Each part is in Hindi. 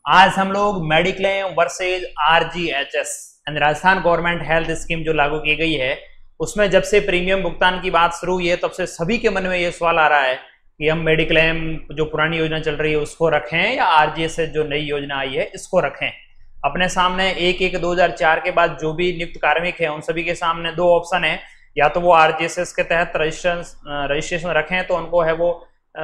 आज हम लोग mediclaim versus RGHS and Rajasthan government health scheme जो लागू की गई है उसमें जब से प्रीमियम भुगतान की बात शुरू हुई है तब से सभी के मन में ये सवाल आ रहा है कि हम मेडिक्लेम जो पुरानी योजना चल रही है उसको रखें या आरजीएचएस जो नई योजना आई है इसको रखें। अपने सामने 1/1/2004 के बाद जो भी नियुक्त कार्मिक है उन सभी के सामने दो ऑप्शन है, या तो वो आरजीएचएस के तहत रजिस्ट्रेशन रखें तो उनको है वो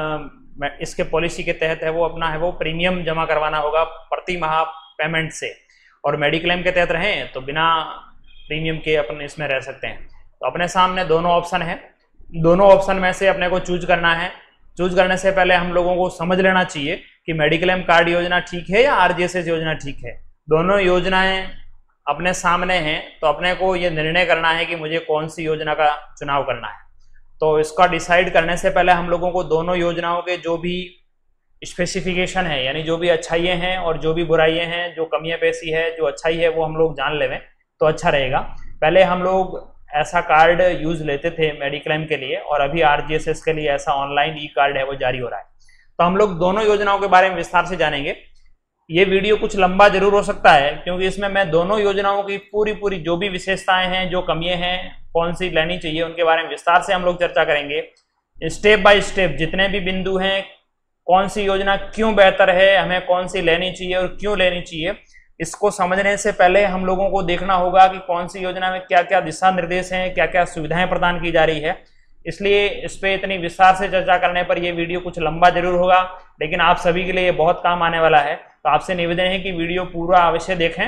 इसके पॉलिसी के तहत है वो अपना है वो प्रीमियम जमा करवाना होगा प्रति माह पेमेंट से, और मेडिक्लेम के तहत रहें तो बिना प्रीमियम के अपन इसमें रह सकते हैं। तो अपने सामने दोनों ऑप्शन है, दोनों ऑप्शन में से अपने को चूज करना है। चूज करने से पहले हम लोगों को समझ लेना चाहिए कि मेडिक्लेम कार्ड योजना ठीक है या आरजीएचएस योजना ठीक है। दोनों योजनाएं अपने सामने हैं तो अपने को ये निर्णय करना है कि मुझे कौन सी योजना का चुनाव करना है। तो इसका डिसाइड करने से पहले हम लोगों को दोनों योजनाओं के जो भी स्पेसिफिकेशन है, यानी जो भी अच्छाइयाँ हैं और जो भी बुराइयाँ हैं, जो कमियाँ पेशी है, जो अच्छाई है वो हम लोग जान लेवें तो अच्छा रहेगा। पहले हम लोग ऐसा कार्ड यूज लेते थे मेडिक्लेम के लिए और अभी आरजीएचएस के लिए ऐसा ऑनलाइन ई कार्ड है वो जारी हो रहा है। तो हम लोग दोनों योजनाओं के बारे में विस्तार से जानेंगे। ये वीडियो कुछ लंबा जरूर हो सकता है क्योंकि इसमें मैं दोनों योजनाओं की पूरी जो भी विशेषताएं हैं, जो कमियां हैं, कौन सी लेनी चाहिए उनके बारे में विस्तार से हम लोग चर्चा करेंगे। स्टेप बाय स्टेप जितने भी बिंदु हैं, कौन सी योजना क्यों बेहतर है, हमें कौन सी लेनी चाहिए और क्यों लेनी चाहिए, इसको समझने से पहले हम लोगों को देखना होगा कि कौन सी योजना में क्या क्या दिशा निर्देश हैं, क्या क्या सुविधाएं प्रदान की जा रही है। इसलिए इस पे इतनी विस्तार से चर्चा करने पर यह वीडियो कुछ लंबा जरूर होगा, लेकिन आप सभी के लिए ये बहुत काम आने वाला है। तो आपसे निवेदन है कि वीडियो पूरा अवश्य देखें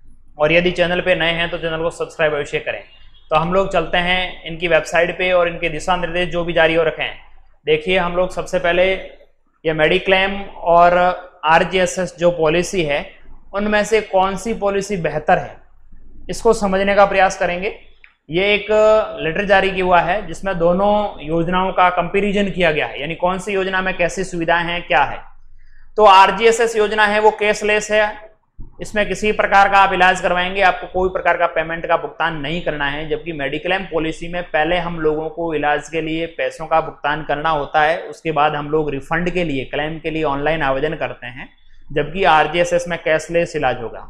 और यदि चैनल पे नए हैं तो चैनल को सब्सक्राइब अवश्य करें। तो हम लोग चलते हैं इनकी वेबसाइट पे और इनके दिशा निर्देश जो भी जारी हो रखे हैं। देखिए, हम लोग सबसे पहले ये मेडिक्लेम और आरजीएचएस जो पॉलिसी है उनमें से कौन सी पॉलिसी बेहतर है इसको समझने का प्रयास करेंगे। ये एक लेटर जारी किया हुआ है जिसमें दोनों योजनाओं का कंपैरिजन किया गया है, यानी कौन सी योजना में कैसी सुविधाएं हैं, क्या है। तो आरजीएचएस योजना है वो कैशलेस है, इसमें किसी प्रकार का आप इलाज करवाएंगे आपको कोई प्रकार का पेमेंट का भुगतान नहीं करना है, जबकि मेडिक्लेम पॉलिसी में पहले हम लोगों को इलाज के लिए पैसों का भुगतान करना होता है, उसके बाद हम लोग रिफंड के लिए, क्लेम के लिए ऑनलाइन आवेदन करते हैं, जबकि आरजीएचएस में कैशलेस इलाज होगा।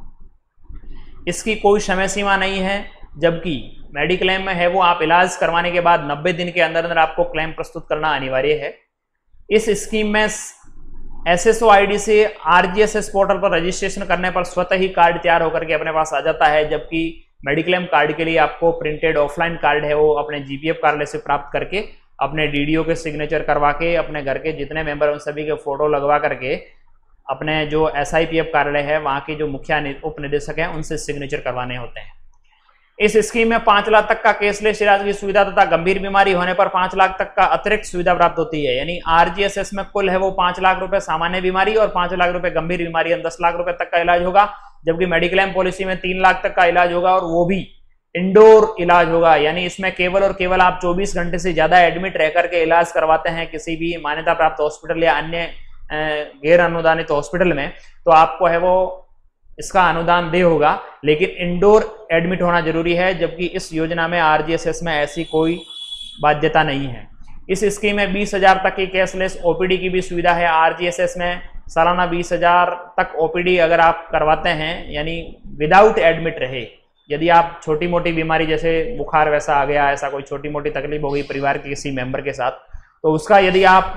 इसकी कोई समय सीमा नहीं है, जबकि मेडिक्लेम में है वो आप इलाज करवाने के बाद 90 दिन के अंदर अंदर आपको क्लेम प्रस्तुत करना अनिवार्य है। इस स्कीम में एसएसओ आईडी से आरजीएचएस पोर्टल पर रजिस्ट्रेशन करने पर स्वतः ही कार्ड तैयार होकर के अपने पास आ जाता है, जबकि मेडिक्लेम कार्ड के लिए आपको प्रिंटेड ऑफलाइन कार्ड है वो अपने जीपीएफ कार्यालय से प्राप्त करके अपने डीडीओ के सिग्नेचर करवा के अपने घर के जितने मेंबर उन सभी के फोटो लगवा करके अपने जो एसआईपीएफ कार्यालय है वहाँ के जो मुख्य उप निदेशक हैं उनसे सिग्नेचर करवाने होते हैं। इस स्कीम में 5 लाख तक का कैशलेस इलाज की सुविधा तथा गंभीर बीमारी होने पर 5 लाख तक का अतिरिक्त सुविधा प्राप्त होती है। यानी आरजीएचएस में कुल है वो 5 लाख रुपए सामान्य बीमारी और 5 लाख रुपए गंभीर बीमारी 10 लाख रुपए तक का इलाज होगा, जबकि मेडिक्लेम पॉलिसी में 3 लाख तक का इलाज होगा और वो भी इंडोर इलाज होगा। यानी इसमें केवल और केवल आप 24 घंटे से ज्यादा एडमिट रह करके इलाज करवाते हैं किसी भी मान्यता प्राप्त हॉस्पिटल या अन्य गैर अनुदानित हॉस्पिटल में, तो आपको है वो इसका अनुदान दे होगा, लेकिन इंडोर एडमिट होना जरूरी है, जबकि इस योजना में आरजीएचएस में ऐसी कोई बाध्यता नहीं है। इस स्कीम में 20,000 तक की कैशलेस ओपीडी की भी सुविधा है। आरजीएचएस में सालाना 20,000 तक ओपीडी अगर आप करवाते हैं, यानी विदाउट एडमिट रहे, यदि आप छोटी मोटी बीमारी जैसे बुखार वैसा आ गया, ऐसा कोई छोटी मोटी तकलीफ हो गई परिवार के किसी मेंबर के साथ, तो उसका यदि आप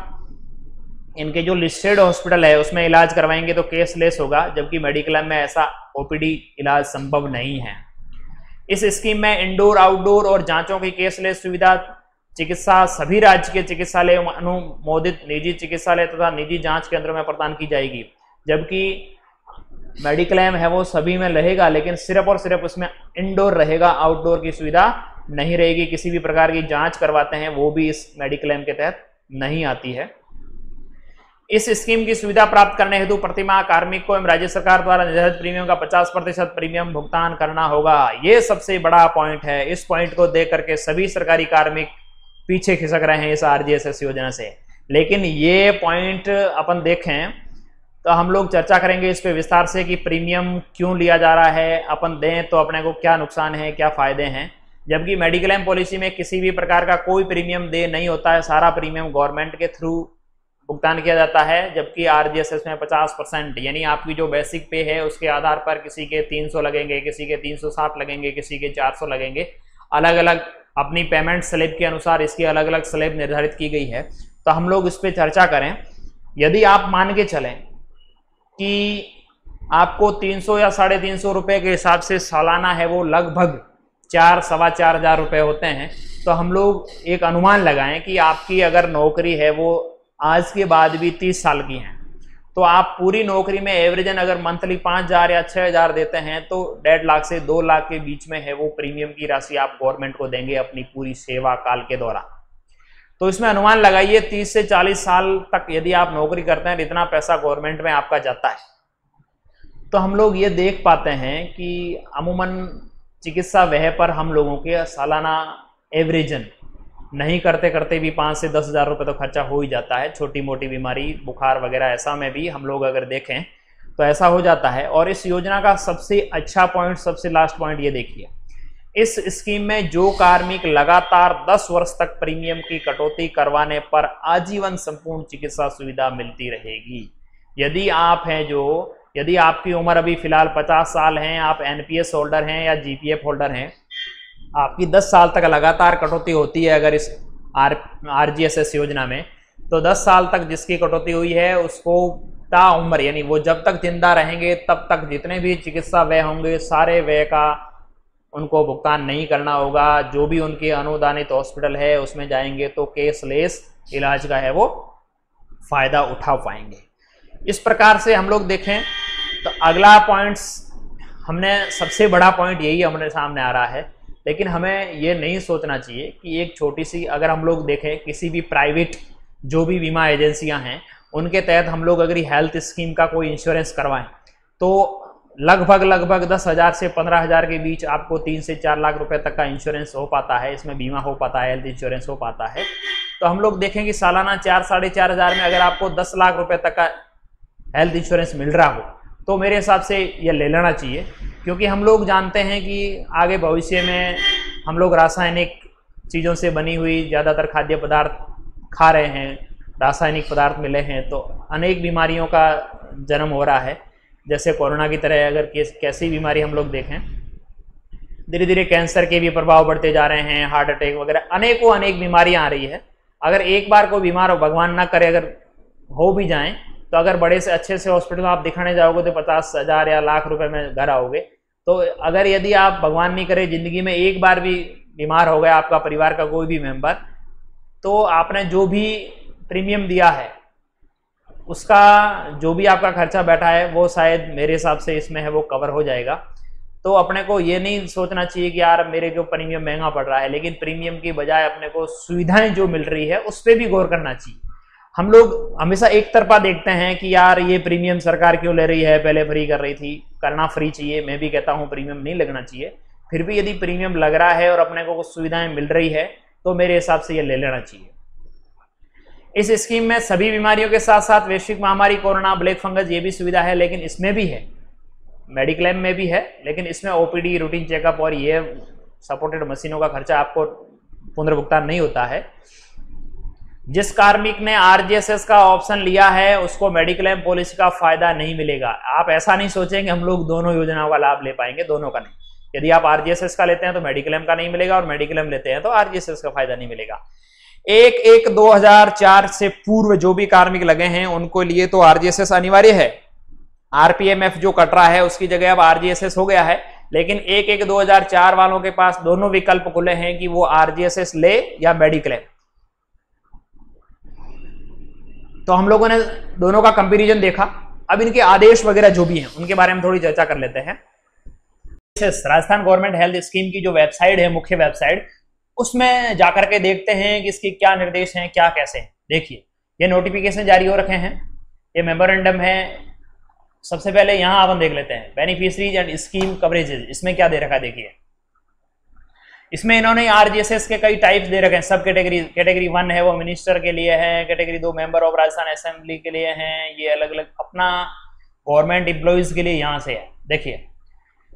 इनके जो लिस्टेड हॉस्पिटल है उसमें इलाज करवाएंगे तो कैशलेस होगा, जबकि मेडिक्लेम में ऐसा ओपीडी इलाज संभव नहीं है। इस स्कीम में इंडोर, आउटडोर और जांचों की कैशलेस सुविधा चिकित्सा सभी राज्य के चिकित्सालय, अनुमोदित निजी चिकित्सालय तथा निजी जांच केंद्रों में प्रदान की जाएगी, जबकि मेडिक्लेम है वो सभी में रहेगा, लेकिन सिर्फ और सिर्फ उसमें इंडोर रहेगा, आउटडोर की सुविधा नहीं रहेगी। किसी भी प्रकार की जांच करवाते हैं वो भी इस मेडिक्लेम के तहत नहीं आती है। इस स्कीम की सुविधा प्राप्त करने हेतु प्रतिमाह कार्मिक को एवं राज्य सरकार द्वारा निर्धारित प्रीमियम का 50% प्रीमियम भुगतान करना होगा। ये सबसे बड़ा पॉइंट है। इस पॉइंट को देख करके सभी सरकारी कार्मिक पीछे खिसक रहे हैं इस आरजीएचएस योजना से, लेकिन ये पॉइंट अपन देखें तो हम लोग चर्चा करेंगे इस पे विस्तार से कि प्रीमियम क्यों लिया जा रहा है, अपन दें तो अपने को क्या नुकसान है, क्या फायदे हैं। जबकि मेडिक्लेम पॉलिसी में किसी भी प्रकार का कोई प्रीमियम दे नहीं होता है, सारा प्रीमियम गवर्नमेंट के थ्रू भुगतान किया जाता है, जबकि आरजीएसएस में 50%, यानी आपकी जो बेसिक पे है उसके आधार पर किसी के 300 लगेंगे, किसी के 360 लगेंगे, किसी के 400 लगेंगे। अलग अलग अपनी पेमेंट स्लिप के अनुसार इसकी अलग अलग स्लिप निर्धारित की गई है। तो हम लोग इस पर चर्चा करें। यदि आप मान के चलें कि आपको 300 या 350 रुपये के हिसाब से सालाना है वो लगभग 4-4.25 हज़ार रुपये होते हैं, तो हम लोग एक अनुमान लगाएं कि आपकी अगर नौकरी है वो आज के बाद भी 30 साल की है, तो आप पूरी नौकरी में एवरेजन अगर मंथली 5,000 या 6,000 देते हैं तो 1.5 लाख से 2 लाख के बीच में है वो प्रीमियम की राशि आप गवर्नमेंट को देंगे अपनी पूरी सेवा काल के दौरान। तो इसमें अनुमान लगाइए 30 से 40 साल तक यदि आप नौकरी करते हैं, इतना पैसा गवर्नमेंट में आपका जाता है। तो हम लोग ये देख पाते हैं कि अमूमन चिकित्सा व्यय पर हम लोगों के सालाना एवरेजन नहीं करते करते भी 5 से 10 हज़ार रुपये तो खर्चा हो ही जाता है। छोटी मोटी बीमारी, बुखार वगैरह ऐसा में भी हम लोग अगर देखें तो ऐसा हो जाता है। और इस योजना का सबसे अच्छा पॉइंट, सबसे लास्ट पॉइंट ये देखिए, इस स्कीम में जो कार्मिक लगातार 10 वर्ष तक प्रीमियम की कटौती करवाने पर आजीवन संपूर्ण चिकित्सा सुविधा मिलती रहेगी। यदि आप हैं यदि आपकी उम्र अभी फिलहाल 50 साल हैं, आप एनपीएस होल्डर हैं या जीपीएफ होल्डर हैं, आपकी 10 साल तक लगातार कटौती होती है अगर इस आरजीएसएस योजना में, तो 10 साल तक जिसकी कटौती हुई है उसको ताउम्र, यानी वो जब तक जिंदा रहेंगे तब तक जितने भी चिकित्सा व्यय होंगे सारे व्यय का उनको भुगतान नहीं करना होगा। जो भी उनके अनुदानित हॉस्पिटल है उसमें जाएंगे तो कैशलेस इलाज का है वो फायदा उठा पाएंगे। इस प्रकार से हम लोग देखें तो अगला पॉइंट्स, हमने सबसे बड़ा पॉइंट यही हमारे सामने आ रहा है, लेकिन हमें ये नहीं सोचना चाहिए कि एक छोटी सी, अगर हम लोग देखें किसी भी प्राइवेट जो भी बीमा एजेंसियां हैं उनके तहत हम लोग अगर हेल्थ स्कीम का कोई इंश्योरेंस करवाएं तो लगभग 10,000 से 15,000 के बीच आपको 3 से 4 लाख रुपए तक का इंश्योरेंस हो पाता है, इसमें बीमा हो पाता है, हेल्थ इंश्योरेंस हो पाता है। तो हम लोग देखें कि सालाना 4-4.5 हज़ार में अगर आपको 10 लाख रुपए तक का हेल्थ इंश्योरेंस मिल रहा हो तो मेरे हिसाब से ये ले लेना चाहिए, क्योंकि हम लोग जानते हैं कि आगे भविष्य में हम लोग रासायनिक चीज़ों से बनी हुई ज़्यादातर खाद्य पदार्थ खा रहे हैं, रासायनिक पदार्थ मिले हैं, तो अनेक बीमारियों का जन्म हो रहा है। जैसे कोरोना की तरह अगर कैसी बीमारी हम लोग देखें, धीरे धीरे कैंसर के भी प्रभाव बढ़ते जा रहे हैं, हार्ट अटैक वगैरह अनेक बीमारियां आ रही है। अगर एक बार कोई बीमार हो, भगवान ना करे अगर हो भी जाएं, तो अगर बड़े से अच्छे से हॉस्पिटल आप दिखाने जाओगे तो 50,000 या लाख रुपए में घर आओगे। तो अगर यदि आप भगवान नहीं करे जिंदगी में एक बार भी बीमार हो गया आपका परिवार का कोई भी मेंबर, तो आपने जो भी प्रीमियम दिया है उसका जो भी आपका खर्चा बैठा है वो शायद मेरे हिसाब से इसमें है वो कवर हो जाएगा। तो अपने को ये नहीं सोचना चाहिए कि यार मेरे को प्रीमियम महंगा पड़ रहा है, लेकिन प्रीमियम की बजाय अपने को सुविधाएं जो मिल रही है उस पर भी गौर करना चाहिए। हम लोग हमेशा एक तरफा देखते हैं कि यार ये प्रीमियम सरकार क्यों ले रही है, पहले फ्री कर रही थी, करना फ्री चाहिए। मैं भी कहता हूँ प्रीमियम नहीं लगना चाहिए, फिर भी यदि प्रीमियम लग रहा है और अपने को कुछ सुविधाएं मिल रही है तो मेरे हिसाब से ये ले लेना चाहिए। इस स्कीम में सभी बीमारियों के साथ साथ वैश्विक महामारी कोरोना, ब्लैक फंगस ये भी सुविधा है, लेकिन इसमें भी है, मेडिक्लेम में भी है, लेकिन इसमें ओपीडी, रूटीन चेकअप और ये सपोर्टेड मशीनों का खर्चा आपको पुनर्भुगतान नहीं होता है। जिस कार्मिक ने आरजीएसएस का ऑप्शन लिया है उसको मेडिक्लेम पॉलिसी का फायदा नहीं मिलेगा। आप ऐसा नहीं सोचेंगे हम लोग दोनों योजनाओं का लाभ ले पाएंगे, दोनों का नहीं। यदि आप आरजीएसएस का लेते हैं तो मेडिक्लेम का नहीं मिलेगा, और मेडिक्लेम लेते हैं तो आरजीएसएस का फायदा नहीं मिलेगा। 1/1/2004 से पूर्व जो भी कार्मिक लगे हैं उनको लिए तो आरजीएसएस अनिवार्य है। आरपीएमएफ जो कट रहा है उसकी जगह अब आरजीएसएस हो गया है, लेकिन 1/1/2004 वालों के पास दोनों विकल्प खुले हैं कि वो आरजीएसएस ले या मेडिक्लेम। तो हम लोगों ने दोनों का कंपैरिजन देखा। अब इनके आदेश वगैरह जो भी हैं उनके बारे में थोड़ी चर्चा कर लेते हैं। राजस्थान गवर्नमेंट हेल्थ स्कीम की जो वेबसाइट है, मुख्य वेबसाइट, उसमें जाकर के देखते हैं कि इसके क्या निर्देश हैं, क्या कैसे हैं। देखिए ये नोटिफिकेशन जारी हो रखे हैं, ये मेमोरेंडम है। सबसे पहले यहां अपन देख लेते हैं बेनिफिशरीज एंड स्कीम कवरेजेस, इसमें क्या दे रखा है। देखिए इसमें इन्होंने आरजीएसएस के कई टाइप्स दे रखे हैं, सब कैटेगरी 1 है वो मिनिस्टर के लिए है, category 2 member of Rajasthan assembly के लिए हैं, ये अलग अलग अपना गवर्नमेंट एम्प्लॉइज के लिए यहां से है। देखिए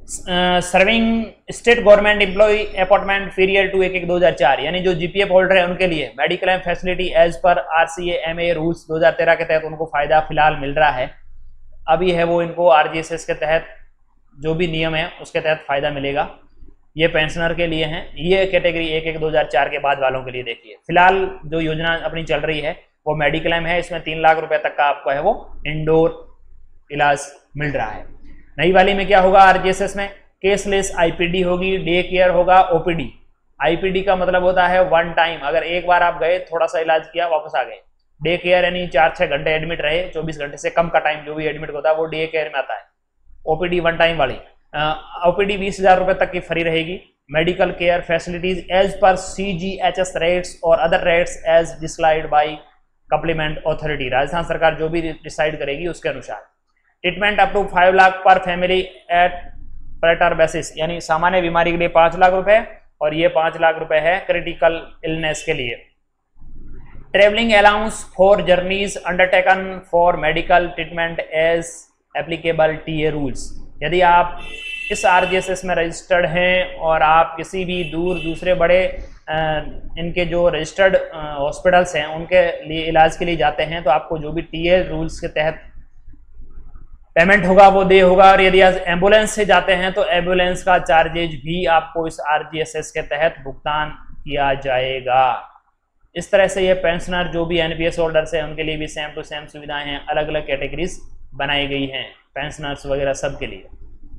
serving state government employ appointment period to 1/1/2004, यानी जो जीपीएफ होल्डर है उनके लिए mediclaim facility as per RCA rules 2013 के तहत उनको फायदा फिलहाल मिल रहा है। अभी है वो इनको आरजीएसएस के तहत जो भी नियम है उसके तहत फायदा मिलेगा। ये पेंशनर के लिए हैं, ये कैटेगरी 1/1/2004 के बाद वालों के लिए। देखिए फिलहाल जो योजना अपनी चल रही है वो मेडिक्लेम है, इसमें 3 लाख रुपए तक का आपको है वो इंडोर इलाज मिल रहा है। नई वाली में क्या होगा, आरजीएसएस में केसलेस आईपीडी होगी, डे केयर होगा, ओपीडी। आईपीडी का मतलब होता है वन टाइम, अगर एक बार आप गए थोड़ा सा इलाज किया वापस आ गए। डे केयर यानी 4-6 घंटे एडमिट रहे, 24 घंटे से कम का टाइम जो भी एडमिट होता है वो डे केयर में आता है। ओपीडी वन टाइम वाली। ओपीडी 20,000 रुपए तक की फ्री रहेगी। Medical care facilities as per CGHS rates और other rates as decide by complement authority, Rajasthan सरकार जो भी डिसाइड करेगी उसके अनुसार। ट्रीटमेंट अप टू 5 लाख पर फैमिली एट प्लेटर बेसिस, यानी सामान्य बीमारी के लिए 5 लाख रुपए और ये 5 लाख रुपए है क्रिटिकल इलनेस के लिए। Travelling allowance for journeys undertaken for medical treatment as applicable TA rules, यदि आप इस आरजीएसएस में रजिस्टर्ड हैं और आप किसी भी दूसरे बड़े इनके जो रजिस्टर्ड हॉस्पिटल्स हैं उनके लिए इलाज के लिए जाते हैं तो आपको जो भी टीए रूल्स के तहत पेमेंट होगा वो दे होगा। और यदि एम्बुलेंस से जाते हैं तो एम्बुलेंस का चार्जेज भी आपको इस आरजीएसएस के तहत भुगतान किया जाएगा। इस तरह से ये पेंशनर जो भी एनपीएस होल्डर्स हैं उनके लिए भी सेम टू सेम सुविधाएं हैं, अलग अलग कैटेगरीज बनाई गई हैं पेंशनर्स वगैरह सब के लिए।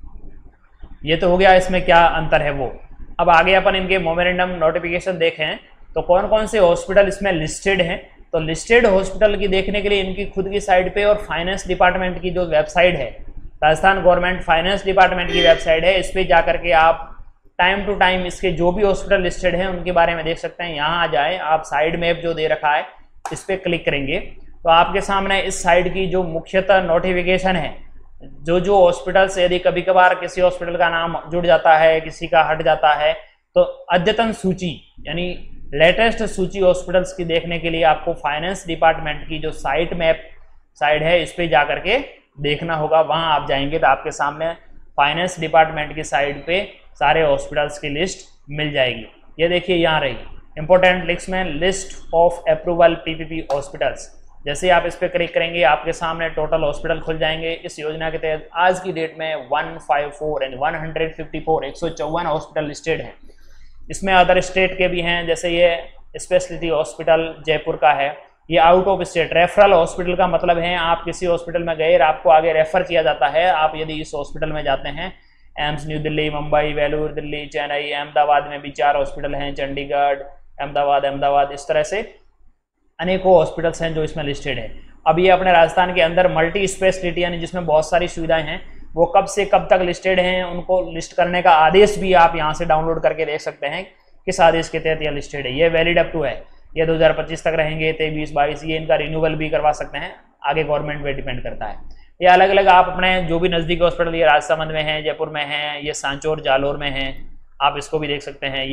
ये तो हो गया इसमें क्या अंतर है वो। अब आगे अपन इनके मोमेंडम नोटिफिकेशन देखें तो कौन कौन से हॉस्पिटल इसमें लिस्टेड हैं। तो लिस्टेड हॉस्पिटल की देखने के लिए इनकी खुद की साइट पे और फाइनेंस डिपार्टमेंट की जो वेबसाइट है, राजस्थान गवर्नमेंट फाइनेंस डिपार्टमेंट की वेबसाइट है, इस पर जाकर के आप टाइम टू टाइम इसके जो भी हॉस्पिटल लिस्टेड हैं उनके बारे में देख सकते हैं। यहाँ आ जाए आप, साइड मैप जो दे रखा है इस पर क्लिक करेंगे तो आपके सामने इस साइड की जो मुख्यतः नोटिफिकेशन है, जो हॉस्पिटल से यदि कभी कभार किसी हॉस्पिटल का नाम जुड़ जाता है, किसी का हट जाता है, तो अद्यतन सूची यानी लेटेस्ट सूची हॉस्पिटल्स की देखने के लिए आपको फाइनेंस डिपार्टमेंट की जो साइट मैप साइट है इस पे जाकर के देखना होगा। वहां आप जाएंगे तो आपके सामने फाइनेंस डिपार्टमेंट की साइट पे सारे हॉस्पिटल्स की लिस्ट मिल जाएगी। ये देखिए यहाँ रही इंपॉर्टेंट लिस्ट में list of approval PPP hospitals. जैसे आप इस पर क्लिक करेंगे आपके सामने टोटल हॉस्पिटल खुल जाएंगे। इस योजना के तहत आज की डेट में 154 एंड 154 154 हॉस्पिटल लिस्टेड हैं। इसमें अदर स्टेट के भी हैं, जैसे ये स्पेशलिटी हॉस्पिटल जयपुर का है। ये out of state referral hospital का मतलब है आप किसी हॉस्पिटल में गए और आपको आगे रेफर किया जाता है। आप यदि इस हॉस्पिटल में जाते हैं, एम्स न्यू दिल्ली, मुंबई, वेलूर दिल्ली, चेन्नई, अहमदाबाद में भी 4 हॉस्पिटल हैं, चंडीगढ़, अहमदाबाद, इस तरह से अनेकों हॉस्पिटल्स हैं जो इसमें लिस्टेड है। अब ये अपने राजस्थान के अंदर मल्टी स्पेशलिटी यानी जिसमें बहुत सारी सुविधाएं हैं, वो कब से कब तक लिस्टेड हैं, उनको लिस्ट करने का आदेश भी आप यहाँ से डाउनलोड करके देख सकते हैं किस आदेश के तहत यह लिस्टेड है। ये वैलिड अप टू है, ये 2025 तक रहेंगे, 23-22 ये इनका रिन्यूअल भी करवा सकते हैं, आगे गवर्नमेंट पे डिपेंड करता है। ये अलग अलग आप अपने जो भी नज़दीकी हॉस्पिटल, ये राजसमंद में है, जयपुर में है, ये सांचौर जालोर में है, आप इसको भी देख सकते हैं। ये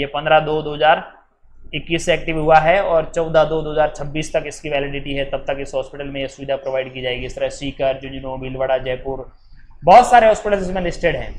15/2/2021 से एक्टिव हुआ है और 14/2/2026 तक इसकी वैलिडिटी है, तब तक इस हॉस्पिटल में ये सुविधा प्रोवाइड की जाएगी। इस तरह सीकर, झुंझुनू, भीलवाड़ा, जयपुर, बहुत सारे हॉस्पिटल इसमें लिस्टेड हैं।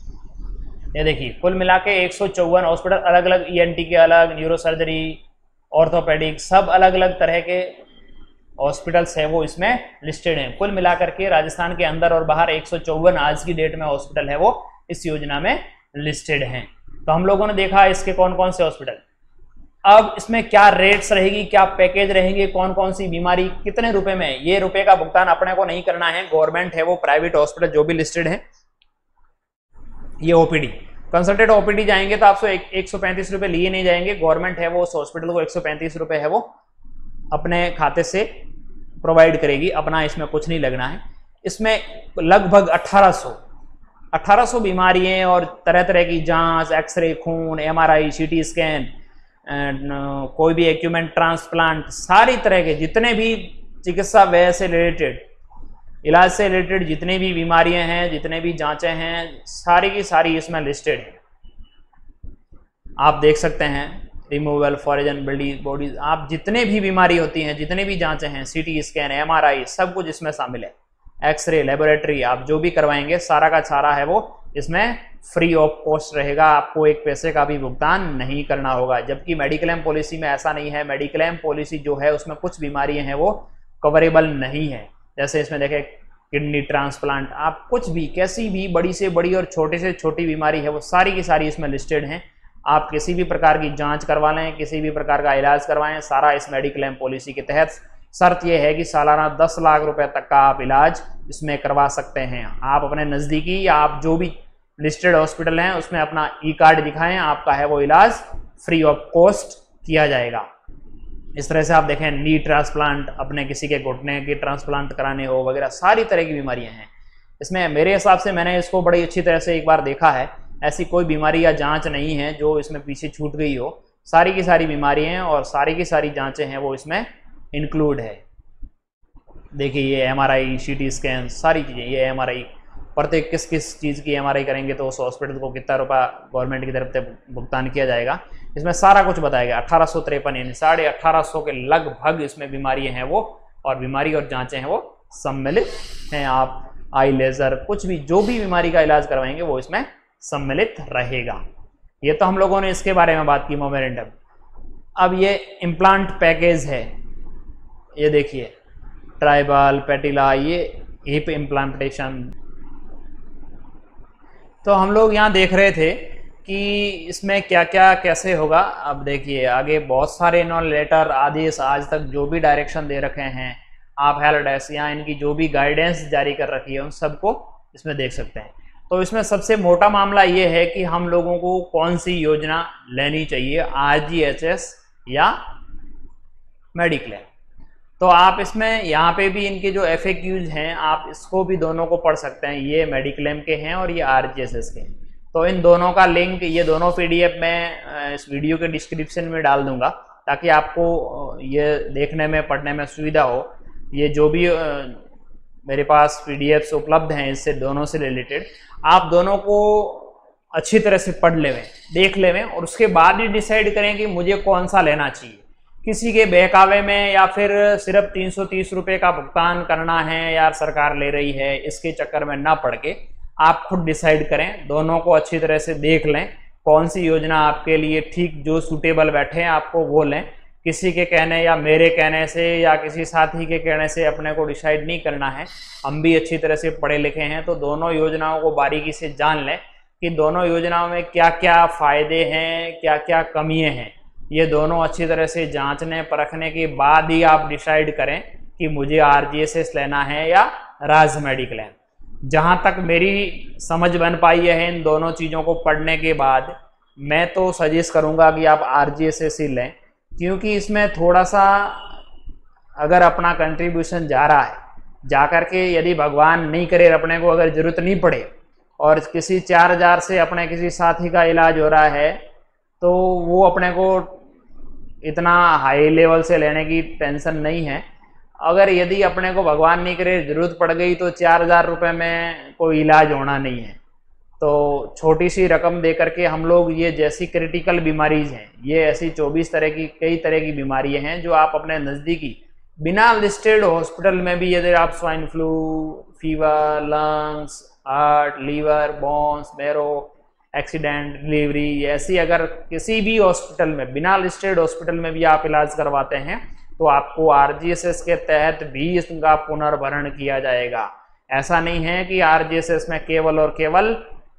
ये देखिए कुल मिला के 154 हॉस्पिटल, अलग अलग ईएनटी के अलग, न्यूरो सर्जरी, ऑर्थोपेडिक, सब अलग अलग तरह के हॉस्पिटल्स है वो इसमें लिस्टेड हैं। कुल मिलाकर के राजस्थान के अंदर और बाहर 154 आज की डेट में हॉस्पिटल है वो इस योजना में लिस्टेड हैं। तो हम लोगों ने देखा इसके कौन कौन से हॉस्पिटल। अब इसमें क्या रेट्स रहेगी, क्या पैकेज रहेंगे, कौन कौन सी बीमारी कितने रुपए में, ये रुपए का भुगतान अपने को नहीं करना है, गवर्नमेंट है वो प्राइवेट हॉस्पिटल जो भी लिस्टेड है। ये ओपीडी कंसल्टेंट ओपीडी जाएंगे तो आपसे 135 रुपए लिए नहीं जाएंगे, गवर्नमेंट है वो उस हॉस्पिटल को 135 रुपए है वो अपने खाते से प्रोवाइड करेगी, अपना इसमें कुछ नहीं लगना है। इसमें लगभग 1800 बीमारियां और तरह तरह की जांच, एक्सरे, खून, एमआरआई, सीटी स्कैन, कोई भी इक्विपमेंट, ट्रांसप्लांट, सारी तरह के जितने भी चिकित्सा व्यय से रिलेटेड, इलाज से रिलेटेड जितनी भी बीमारियां हैं, जितने भी जांचें हैं, सारी की सारी इसमें लिस्टेड है। आप देख सकते हैं रिमूवल, फॉरेजन बॉडीज, आप जितने भी बीमारी होती हैं, जितने भी जांचें हैं, सीटी स्कैन, एमआरआई, सब कुछ इसमें शामिल है। एक्सरे, लेबोरेटरी, आप जो भी करवाएंगे सारा का सारा है वो इसमें फ्री ऑफ कॉस्ट रहेगा, आपको एक पैसे का भी भुगतान नहीं करना होगा। जबकि मेडिक्लेम पॉलिसी में ऐसा नहीं है। मेडिक्लेम पॉलिसी जो है उसमें कुछ बीमारियां हैं वो कवरेबल नहीं है। जैसे इसमें देखें किडनी ट्रांसप्लांट, आप कुछ भी कैसी भी बड़ी से बड़ी और छोटे से छोटी बीमारी है वो सारी की सारी इसमें लिस्टेड हैं। आप किसी भी प्रकार की जांच करवा लें, किसी भी प्रकार का इलाज करवाएं, सारा इस मेडिक्लेम पॉलिसी के तहत। शर्त यह है कि सालाना 10 लाख रुपए तक का आप इलाज इसमें करवा सकते हैं। आप अपने नज़दीकी या आप जो भी लिस्टेड हॉस्पिटल हैं उसमें अपना ई कार्ड दिखाएं, आपका है वो इलाज फ्री ऑफ कॉस्ट किया जाएगा। इस तरह से आप देखें नी ट्रांसप्लांट, अपने किसी के घुटने की ट्रांसप्लांट कराने हो वगैरह, सारी तरह की बीमारियां हैं इसमें। मेरे हिसाब से मैंने इसको बड़ी अच्छी तरह से एक बार देखा है, ऐसी कोई बीमारी या जांच नहीं है जो इसमें पीछे छूट गई हो। सारी की सारी बीमारियां हैं और सारी की सारी जांचें हैं वो इसमें इंक्लूड है। देखिए ये MRI, CT स्कैन, सारी चीज़ें। ये MRI प्रत्येक किस किस चीज़ की MRI करेंगे तो उस हॉस्पिटल को कितना रुपया गवर्नमेंट की तरफ से भुगतान किया जाएगा, इसमें सारा कुछ बताया गया। 1853 यानी 1850 के लगभग इसमें बीमारियां हैं वो, और बीमारी और जांचें हैं वो सम्मिलित हैं। आप आई लेज़र कुछ भी जो भी बीमारी का इलाज करवाएंगे वो इसमें सम्मिलित रहेगा। ये तो हम लोगों ने इसके बारे में बात की मोमेरेंडम। अब ये इम्प्लांट पैकेज है, ये देखिए ट्राइबल, पेटिला, ये हिप इम्प्लांटेशन। तो हम लोग यहाँ देख रहे थे कि इसमें क्या क्या कैसे होगा। अब देखिए आगे बहुत सारे इन्होंने लेटर, आदेश आज तक जो भी डायरेक्शन दे रखे हैं, आप हेल्थ डेस्क या इनकी जो भी गाइडेंस जारी कर रखी है उन सबको इसमें देख सकते हैं। तो इसमें सबसे मोटा मामला ये है कि हम लोगों को कौन सी योजना लेनी चाहिए, RGHS या मेडिक्लेम। तो आप इसमें यहाँ पे भी इनके जो FAQs हैं आप इसको भी दोनों को पढ़ सकते हैं। ये मेडिक्लेम के हैं और ये RGHS के हैं। तो इन दोनों का लिंक, ये दोनों PDF मैं इस वीडियो के डिस्क्रिप्शन में डाल दूंगा ताकि आपको ये देखने में पढ़ने में सुविधा हो। ये जो भी मेरे पास PDFs उपलब्ध हैं इससे दोनों से रिलेटेड, आप दोनों को अच्छी तरह से पढ़ लेवें, देख लेवें और उसके बाद ही डिसाइड करें कि मुझे कौन सा लेना चाहिए। किसी के बहकावे में या फिर सिर्फ 330 रुपये का भुगतान करना है, यार सरकार ले रही है, इसके चक्कर में ना पड़ के आप खुद डिसाइड करें। दोनों को अच्छी तरह से देख लें कौन सी योजना आपके लिए ठीक, जो सूटेबल बैठे आपको वो लें। किसी के कहने या मेरे कहने से या किसी साथी के कहने से अपने को डिसाइड नहीं करना है। हम भी अच्छी तरह से पढ़े लिखे हैं तो दोनों योजनाओं को बारीकी से जान लें कि दोनों योजनाओं में क्या क्या फ़ायदे हैं, क्या क्या कमियाँ हैं। ये दोनों अच्छी तरह से जांचने परखने के बाद ही आप डिसाइड करें कि मुझे RGHS लेना है या राज मेडिक्लेम। जहाँ तक मेरी समझ बन पाई है इन दोनों चीज़ों को पढ़ने के बाद, मैं तो सजेस्ट करूँगा कि आप RGHS ही लें, क्योंकि इसमें थोड़ा सा अगर अपना कंट्रीब्यूशन जा रहा है, जा कर के यदि भगवान नहीं करे अपने को अगर ज़रूरत नहीं पड़े और किसी 4000 से अपने किसी साथी का इलाज हो रहा है तो वो अपने को इतना हाई लेवल से लेने की टेंशन नहीं है। अगर यदि अपने को भगवान नहीं करे ज़रूरत पड़ गई तो 4000 रुपये में कोई इलाज होना नहीं है। तो छोटी सी रकम दे करके हम लोग ये जैसी क्रिटिकल बीमारीज हैं, ये ऐसी 24 तरह की कई तरह की बीमारियां हैं जो आप अपने नज़दीकी बिना लिस्टेड हॉस्पिटल में भी, यदि आप swine flu, fever, lungs, heart, liver, bones, marrow, accident, delivery, ऐसी अगर किसी भी हॉस्पिटल में बिना लिस्टेड हॉस्पिटल में भी आप इलाज करवाते हैं तो आपको RGHS के तहत भी इसका पुनर्भरण किया जाएगा। ऐसा नहीं है कि RGHS में केवल और केवल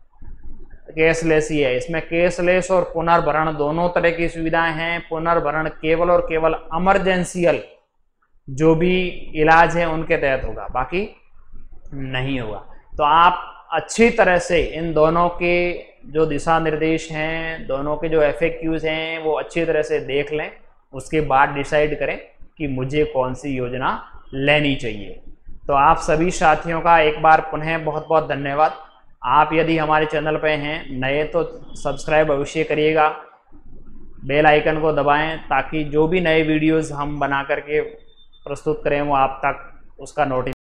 कैशलेस ही है, इसमें कैशलेस और पुनर्भरण दोनों तरह की सुविधाएं हैं। पुनर्भरण केवल और केवल इमरजेंशियल जो भी इलाज है उनके तहत होगा, बाकी नहीं होगा। तो आप अच्छी तरह से इन दोनों के जो दिशा निर्देश हैं, दोनों के जो FAQs हैं वो अच्छी तरह से देख लें, उसके बाद डिसाइड करें कि मुझे कौन सी योजना लेनी चाहिए। तो आप सभी साथियों का एक बार पुनः बहुत बहुत धन्यवाद। आप यदि हमारे चैनल पे हैं नए तो सब्सक्राइब अवश्य करिएगा, बेल आइकन को दबाएं ताकि जो भी नए वीडियोस हम बना करके प्रस्तुत करें वो आप तक उसका नोटिफिकेशन